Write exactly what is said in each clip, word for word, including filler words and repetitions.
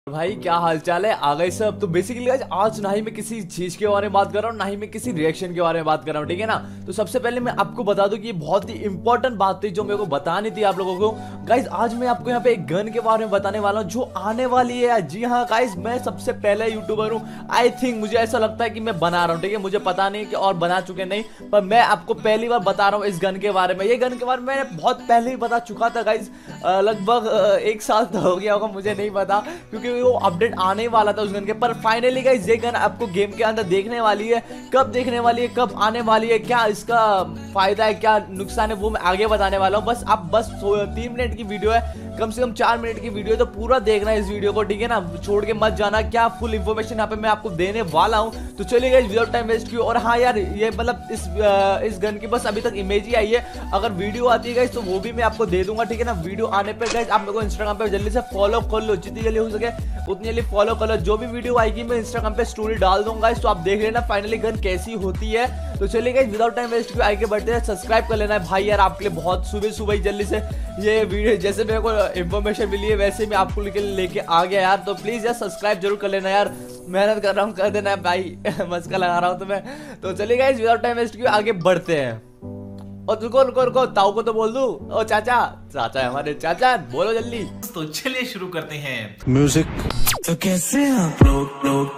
भाई क्या हाल चाल है। आ गए सब। तो बेसिकली आज आज ना ही मैं किसी चीज के बारे में बात कर रहा हूँ, ना ही मैं किसी रिएक्शन के बारे में बात कर रहा हूँ, ठीक है ना। तो सबसे पहले मैं आपको बता दूं कि ये बहुत ही इंपॉर्टेंट बात थी जो मेरे को बतानी थी आप लोगों को। गाइज आज मैं आपको यहाँ पे एक गन के बारे में बताने वाला हूँ जो आने वाली है। जी हाँ गाइज, मैं सबसे पहले यूट्यूबर हूँ आई थिंक, मुझे ऐसा लगता है कि मैं बना रहा हूँ, ठीक है। मुझे पता नहीं कि और बना चुके नहीं, पर मैं आपको पहली बार बता रहा हूँ इस गन के बारे में। ये गन के बारे में मैंने बहुत पहले ही बता चुका था गाइज, लगभग एक साल तो हो गया होगा, मुझे नहीं पता, क्योंकि वो अपडेट आने वाला था उस गन के। पर फाइनली गाइस ये गन आपको गेम के अंदर देखने वाली है। कब देखने वाली है, कब आने वाली है, क्या इसका फायदा है, क्या नुकसान है, वो मैं आगे बताने वाला हूँ। बस आप बस तीन मिनट की वीडियो है, कम से कम चार मिनट की वीडियो है, तो पूरा देखना है इस वीडियो को, ठीक है ना। छोड़ के मत जाना, क्या फुल इन्फॉर्मेशन यहाँ पे मैं आपको देने वाला हूँ। तो चलिए गाइस विदाउट टाइम वेस्ट किए। और हाँ यार, ये मतलब इस इस गन की बस अभी तक इमेज ही आई है। अगर वीडियो आती है गाइस तो वो भी मैं आपको दे दूंगा, ठीक है ना। वीडियो आने पर गाइस आप मेरे को इंस्टाग्राम पे जल्दी से फॉलो कर लो, जितनी जल्दी हो सके उतनी जल्दी फॉलो कर लो। जो भी वीडियो आएगी मैं इंस्टाग्राम पे स्टोरी डाल दूंगा, तो आप देख लेना फाइनली गन कैसी होती है। तो चलिए गाइस विदाउट टाइम वेस्ट किए आगे बढ़ते हैं। सब्सक्राइब कर लेना है भाई यार, आपके लिए बहुत सुबह सुबह ही जल्दी से ये वीडियो, जैसे मेरे को इन्फॉर्मेशन मिली है वैसे मैं आपको लेके आ गया यार। तो प्लीज यार सब्सक्राइब जरूर कर लेना यार, मेहनत कर रहा हूँ, कर देना है भाई मस्का लगा रहा हूँ तो मैं। तो चलिए गाइस विदाउट टाइम वेस्ट किए आगे बढ़ते हैं। और रुको रुको रुको, ताऊ को तो बोल दूं। ओ चाचा, चाचा हमारे चाचा, बोलो जल्दी। तो चलिए शुरू करते हैं म्यूजिक। तो कैसे आप लोग लोग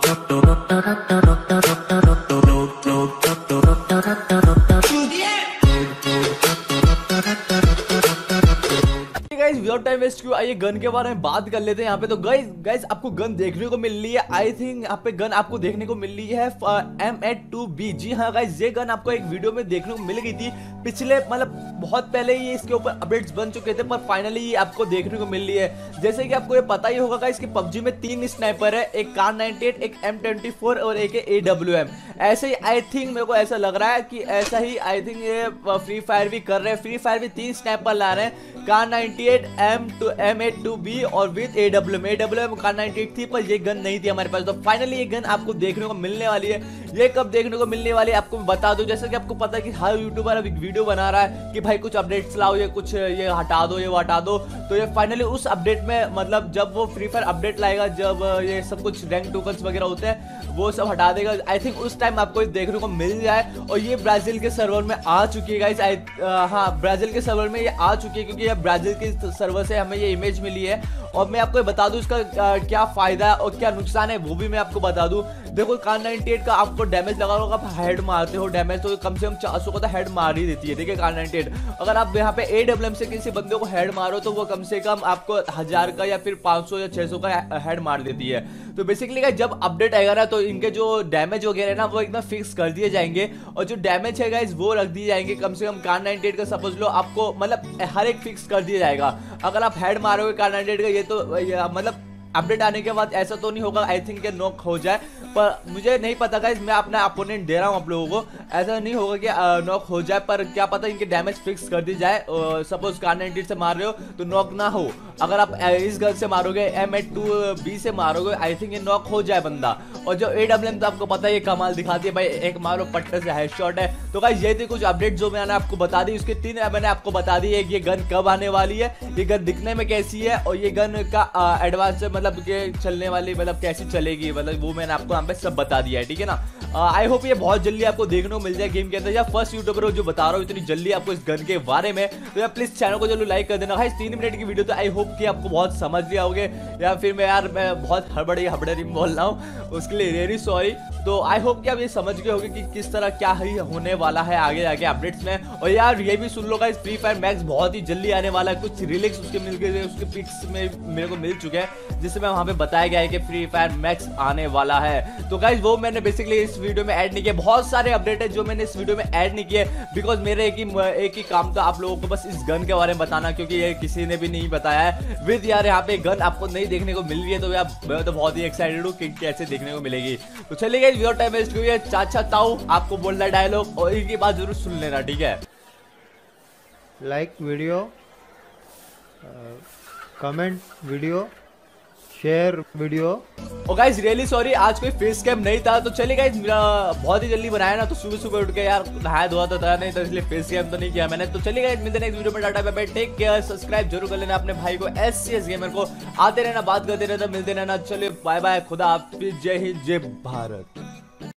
गाइस विदाउट टाइम वेस्ट क्यों, आइए गन के बारे में बात कर लेते हैं यहाँ पे। तो गाइस गाइस आपको गन देखने को मिल रही है, आई थिंक यहाँ पे गन आपको देखने को मिल रही है एम एट टू बी। जी हाँ गाइस, ये गन आपको एक वीडियो में देखने को मिल गई थी पिछले, मतलब बहुत पहले ही इसके ऊपर अपडेट्स बन चुके थे, पर फाइनली ये आपको देखने को मिल रही है। जैसे कि आपको ये पता ही होगा गाइस कि पबजी में तीन स्नाइपर है, एक कार नाइनटी एट, एक एम ट्वेंटी फोर और एक ए डब्ल्यू एम। ऐसे ही आई थिंक मेरे को ऐसा लग रहा है कि ऐसा ही आई थिंक ये फ्री फायर भी कर रहे हैं। फ्री फायर भी तीन स्नाइपर ला रहे हैं, Kar ninety eight, M two M eight two B और with A W M. A W M Kar ninety eight थी पर ये गन नहीं थी हमारे पास। तो फाइनली ये गन आपको देखने को मिलने वाली है। ये कब देखने को मिलने वाली है आपको मैं बता दूं। जैसे कि आपको पता है कि हर यूट्यूबर अब वीडियो बना रहा है कि भाई कुछ अपडेट्स लाओ, ये कुछ ये हटा दो, ये वो हटा दो। तो ये फाइनली उस अपडेट में, मतलब जब वो फ्री फायर अपडेट लाएगा, जब ये सब कुछ रैंक टोकन्स वगैरह होते हैं वो सब हटा देगा, आई थिंक उस टाइम आपको ये देखने को मिल जाए। और ये ब्राजील के सर्वर में आ चुकी है गाइस। हाँ, ब्राजील के सर्वर में ये आ चुकी है, क्योंकि ये ब्राजील के सर्वर से हमें ये इमेज मिली है। और मैं आपको बता दूं इसका आ, क्या फायदा है और क्या नुकसान है वो भी मैं आपको बता दूं। देखो कार नाइनटी एट का आपको डैमेज लगा होगा, आप हेड मारते हो डैमेज तो कम से कम चार सौ का तो हेड मार ही देती है, ठीक है कार नाइनटी एट। अगर आप यहाँ पे ए डब्ल्यू एम से किसी बंदे को हेड मारो तो वो कम से कम आपको हजार का या फिर पाँच सौ या छह सौ का हेड मार देती है। तो बेसिकली जब अपडेट आएगा ना तो इनके जो डैमेज वगैरह ना वो एकदम फिक्स कर दिए जाएंगे, और जो डैमेज है गाइस वो रख दिए जाएंगे। कम से कम कार नाइनटी एट का सपोज लो आपको, मतलब हर एक फिक्स कर दिया जाएगा। अगर आप हेड मारोगे कार नाइनटी एट का, ये तो ये, मतलब अपडेट आने के बाद ऐसा तो नहीं होगा आई थिंक के नॉक हो जाए, पर मुझे नहीं पता गाइस, मैं अपना अपोनेंट दे रहा हूं आप लोगों को। ऐसा नहीं होगा कि नॉक हो जाए, पर क्या पता इनके डैमेज फिक्स कर दी जाए। सपोज कार नाइनटी एट से मार रहे हो तो नॉक ना हो, अगर आप इस गन से मारोगे, एम एट टू बी से मारोगे, आई थिंक ये नॉक हो जाए बंदा। और जो ए डब्ल्यू एम तो आपको पता है ये कमाल दिखाती है भाई, एक मारो पट्टे से हेडशॉट है। तो गाइस ये थी कुछ अपडेट जो मैंने आपको बता दी, उसके तीन मैंने आपको बता दी। एक ये गन कब आने वाली है, ये गन दिखने में कैसी है, और ये गन का एडवांस मतलब के चलने वाली, मतलब कैसी चलेगी, मतलब वो मैंने आपको यहाँ पे सब बता दिया है, ठीक है ना। आई होप ये बहुत जल्दी आपको देखने को मिल जाए गेम के अंदर। या फर्स्ट यूट्यूबर जो बता रहा हूँ इतनी जल्दी आपको इस गन के बारे में, तो यार प्लीज चैनल को जरूर लाइक कर देना भाई। तीन मिनट की वीडियो तो आई होप कि आपको बहुत समझ लिया होगे, या फिर मैं यार मैं बहुत हड़बड़ी हड़बड़ी बोल रहा हूँ, उसके लिए रियली सॉरी। तो आई होप कि आप ये समझ गए होगे कि किस तरह क्या ही होने वाला है आगे जाके अपडेट्स में। और यार ये भी सुन लो गाइस, फ्री फायर मैक्स बहुत ही जल्दी आने वाला है। कुछ रिलीक्स उसके मिल गए, उसके पिक्स में मेरे को मिल चुके हैं, जिसमें वहाँ पे बताया गया है कि फ्री फायर मैक्स आने वाला है। तो गाइस वो मैंने बेसिकली इस वीडियो में ऐड नहीं किया। बहुत सारे अपडेट है जो मैंने इस वीडियो में ऐड नहीं किए, बिकॉज मेरे एक ही एक ही काम था आप लोगों को बस इस गन के बारे में बताना, क्योंकि ये किसी ने भी नहीं बताया है। विद यार यहाँ पे गन आपको नहीं देखने को मिल रही है, तो यार मैं तो बहुत ही एक्साइटेड हूँ कि कैसे देखने को मिलेगी। तो चलिए गाइस विदाउट टाइम वेस्ट किए, चाचा ताऊ आपको बोलना डायलॉग और इनकी बात जरूर सुन लेना, ठीक है। Like video, comment video, share video. और गाइस रियली सॉरी आज कोई फेस कैम नहीं था, तो चलिए गाइस मेरा बहुत ही जल्दी बनाया ना, तो सुबह सुबह उठ के यार नहाया धोया तो था नहीं, तो इसलिए फेस कैम तो नहीं किया मैंने। तो चलिए गाइस मिलते हैं नेक्स्ट वीडियो में, tata bye bye, take care, subscribe जरूर कर लेना अपने भाई को एस सी एस गेमर को, आते रहना बात करते रहना मिलते रहना, चलिए बाय बाय, खुदा हाफिज, जय हिंद जय भारत।